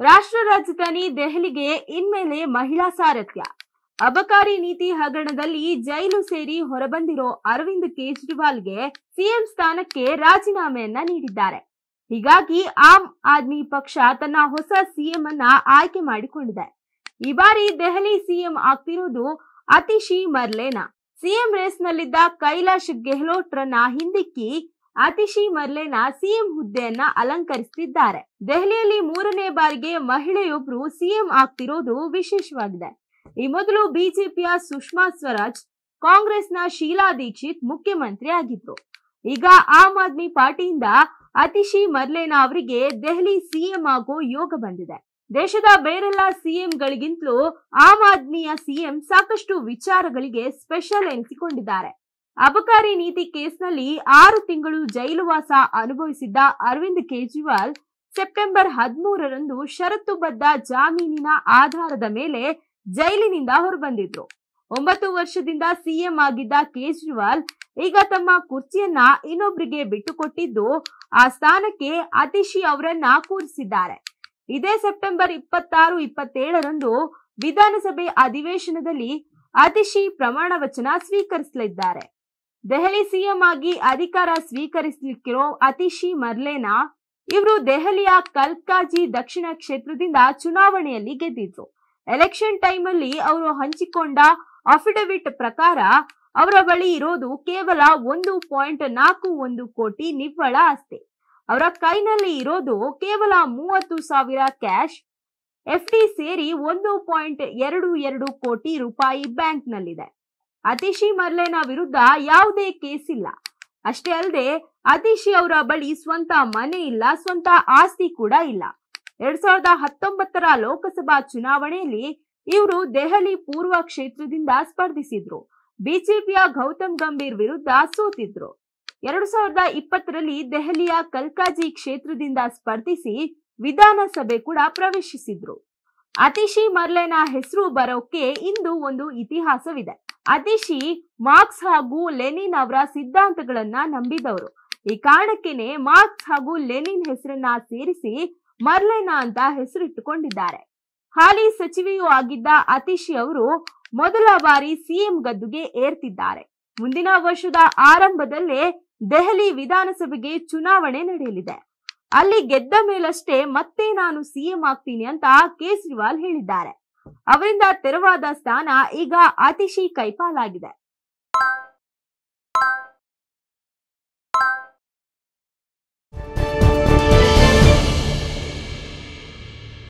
ರಾಷ್ಟ್ರ ರಾಜಧಾನಿ ದೆಹಲಿಗೆ ಇನ್ಮೇಲೆ ಮಹಿಳಾ ಸಾರಥ್ಯ. ಅಬಕಾರಿ ನೀತಿ ಹಗರಣದಲ್ಲಿ ಜೈಲು ಸೇರಿ ಹೊರಬಂದಿರೋ ಅರವಿಂದ್ ಕೇಜ್ರಿವಾಲ್ಗೆ ಸಿಎಂ ಸ್ಥಾನಕ್ಕೆ ರಾಜೀನಾಮೆಯನ್ನ ನೀಡಿದ್ದಾರೆ. ಹೀಗಾಗಿ ಆಮ್ ಆದ್ಮಿ ಪಕ್ಷ ತನ್ನ ಹೊಸ ಸಿಎಂ ಅನ್ನ ಆಯ್ಕೆ ಮಾಡಿಕೊಂಡಿದೆ. ಈ ಬಾರಿ ದೆಹಲಿ ಸಿಎಂ ಆಗ್ತಿರೋದು ಅತಿಶಿ ಮರ್ಲೇನಾ. ಸಿಎಂ ರೇಸ್ ನಲ್ಲಿದ್ದ ಕೈಲಾಶ್ ಗೆಹ್ಲೋಟ್ ರನ್ನ ಹಿಂದಿಕ್ಕಿ ಅತಿಶಿ ಮರ್ಲೇನಾ ಸಿಎಂ ಹುದ್ದೆಯನ್ನ ಅಲಂಕರಿಸುತ್ತಿದ್ದಾರೆ. ದೆಹಲಿಯಲ್ಲಿ 3ನೇ ಬಾರಿಗೆ ಮಹಿಳೆಯೊಬ್ರು ಸಿಎಂ ಆಗ್ತಿರೋದು ವಿಶೇಷವಾಗಿದೆ. ಈ ಮೊದಲು ಬಿಜೆಪಿಯ ಸುಷ್ಮಾ ಸ್ವರಾಜ್, ಕಾಂಗ್ರೆಸ್ನ ಶೀಲಾ ದೀಕ್ಷಿತ್ ಮುಖ್ಯಮಂತ್ರಿ ಆಗಿದ್ರು. ಈಗ ಆಮ್ ಆದ್ಮಿ ಪಾರ್ಟಿಯಿಂದ ಅತಿಶಿ ಮರ್ಲೇನಾ ಅವರಿಗೆ ದೆಹಲಿ ಸಿಎಂ ಆಗೋ ಯೋಗ ಬಂದಿದೆ. ದೇಶದ ಬೇರೆಲ್ಲ ಸಿಎಂಗಳಿಗಿಂತಲೂ ಆಮ್ ಆದ್ಮಿಯ ಸಿಎಂ ಸಾಕಷ್ಟು ವಿಚಾರಗಳಿಗೆ ಸ್ಪೆಷಲ್ ಎನಿಸಿಕೊಂಡಿದ್ದಾರೆ. ಅಬಕಾರಿ ನೀತಿ ಕೇಸ್ನಲ್ಲಿ 6 ತಿಂಗಳು ಜೈಲುವಾಸ ಅನುಭವಿಸಿದ್ದ ಅರವಿಂದ್ ಕೇಜ್ರಿವಾಲ್ ಸೆಪ್ಟೆಂಬರ್ 13ರಂದು ಷರತ್ತುಬದ್ಧ ಜಾಮೀನಿನ ಆಧಾರದ ಮೇಲೆ ಜೈಲಿನಿಂದ ಹೊರಬಂದಿದ್ರು. 9 ವರ್ಷದಿಂದ ಸಿಎಂ ಆಗಿದ್ದ ಕೇಜ್ರಿವಾಲ್ ಈಗ ತಮ್ಮ ಕುರ್ಚಿಯನ್ನ ಇನ್ನೊಬ್ಬರಿಗೆ ಬಿಟ್ಟುಕೊಟ್ಟಿದ್ದು ಆ ಸ್ಥಾನಕ್ಕೆ ಅತಿಶಿ ಅವರನ್ನ ಕೂರಿಸಿದ್ದಾರೆ. ಇದೇ ಸೆಪ್ಟೆಂಬರ್ 26, 27ರಂದು ವಿಧಾನಸಭೆ ಅಧಿವೇಶನದಲ್ಲಿ ಅತಿಶಿ ಪ್ರಮಾಣ ವಚನ ಸ್ವೀಕರಿಸಲಿದ್ದಾರೆ. ದೆಹಲಿ ಸಿಎಂ ಆಗಿ ಅಧಿಕಾರ ಸ್ವೀಕರಿಸಲಿಕ್ಕಿರೋ ಅತಿಶಿ ಮರ್ಲೇನಾ ಇವರು ದೆಹಲಿಯ ಕಲ್ಕಾಜಿ ದಕ್ಷಿಣ ಕ್ಷೇತ್ರದಿಂದ ಚುನಾವಣೆಯಲ್ಲಿ ಗೆದ್ದಿದ್ರು. ಎಲೆಕ್ಷನ್ ಟೈಮ್ ಅಲ್ಲಿ ಅವರು ಹಂಚಿಕೊಂಡ ಅಫಿಡವಿಟ್ ಪ್ರಕಾರ ಅವರ ಬಳಿ ಇರೋದು ಕೇವಲ 1.41 ಕೋಟಿ ನಿವ್ವಳ ಆಸ್ತಿ. ಅವರ ಕೈನಲ್ಲಿ ಇರೋದು ಕೇವಲ 30,000 ಕ್ಯಾಶ್, ಎಫ್ಡಿ ಸೇರಿ 1.22 ಕೋಟಿ ರೂಪಾಯಿ ಬ್ಯಾಂಕ್ ನಲ್ಲಿದೆ. ಅತಿಶಿ ಮರ್ಲೇನಾ ವಿರುದ್ಧ ಯಾವುದೇ ಕೇಸ್ ಇಲ್ಲ. ಅಷ್ಟೇ ಅಲ್ಲದೆ ಅತಿಶಿ ಅವರ ಬಳಿ ಸ್ವಂತ ಮನೆ ಇಲ್ಲ, ಸ್ವಂತ ಆಸ್ತಿ ಕೂಡ ಇಲ್ಲ. 2019ರ ಲೋಕಸಭಾ ಚುನಾವಣೆಯಲ್ಲಿ ಇವರು ದೆಹಲಿ ಪೂರ್ವ ಕ್ಷೇತ್ರದಿಂದ ಸ್ಪರ್ಧಿಸಿದ್ರು. ಬಿಜೆಪಿಯ ಗೌತಮ್ ಗಂಭೀರ್ ವಿರುದ್ಧ ಸೋತಿದ್ರು. 2020ರಲ್ಲಿ ದೆಹಲಿಯ ಕಲ್ಕಾಜಿ ಕ್ಷೇತ್ರದಿಂದ ಸ್ಪರ್ಧಿಸಿ ವಿಧಾನಸಭೆ ಕೂಡ ಪ್ರವೇಶಿಸಿದ್ರು. ಅತಿಶಿ ಮರ್ಲೇನಾ ಹೆಸರು ಬರೋಕೆ ಇಂದು ಒಂದು ಇತಿಹಾಸವಿದೆ. ಅತಿಶಿ ಮಾರ್ಕ್ಸ್ ಹಾಗೂ ಲೆನಿನ್ ಅವರ ಸಿದ್ಧಾಂತಗಳನ್ನ ನಂಬಿದವರು. ಈ ಕಾರಣಕ್ಕೇನೆ ಮಾರ್ಕ್ಸ್ ಹಾಗೂ ಲೆನಿನ್ ಹೆಸರನ್ನ ಸೇರಿಸಿ ಮರ್ಲೇನಾ ಅಂತ ಹೆಸರಿಟ್ಟುಕೊಂಡಿದ್ದಾರೆ. ಹಾಲಿ ಸಚಿವೆಯೂ ಆಗಿದ್ದ ಅತಿಶಿ ಅವರು ಮೊದಲ ಬಾರಿ ಸಿಎಂ ಗದ್ದುಗೆ ಏರ್ತಿದ್ದಾರೆ. ಮುಂದಿನ ವರ್ಷದ ಆರಂಭದಲ್ಲೇ ದೆಹಲಿ ವಿಧಾನಸಭೆಗೆ ಚುನಾವಣೆ ನಡೆಯಲಿದೆ. ಅಲ್ಲಿ ಗೆದ್ದ ಮೇಲಷ್ಟೇ ಮತ್ತೆ ನಾನು ಸಿಎಂ ಆಗ್ತೀನಿ ಅಂತ ಕೇಜ್ರಿವಾಲ್ ಹೇಳಿದ್ದಾರೆ. ಅವರಿಂದ ತೆರವಾದ ಸ್ಥಾನ ಈಗ ಅತಿಶಿ ಕೈಪಾಲಾಗಿದೆ.